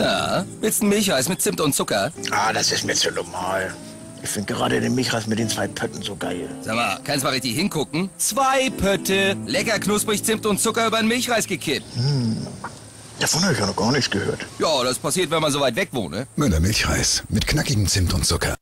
Ja, willst du Milchreis mit Zimt und Zucker? Ah, das ist mir zu normal. Ich finde gerade den Milchreis mit den 2 Pötten so geil. Sag mal, kannst mal richtig hingucken? 2 Pötte, lecker knusprig Zimt und Zucker über den Milchreis gekippt. Davon habe ich ja noch gar nichts gehört. Ja, das passiert, wenn man so weit weg wohnt, ne? Müller Milchreis mit knackigem Zimt und Zucker.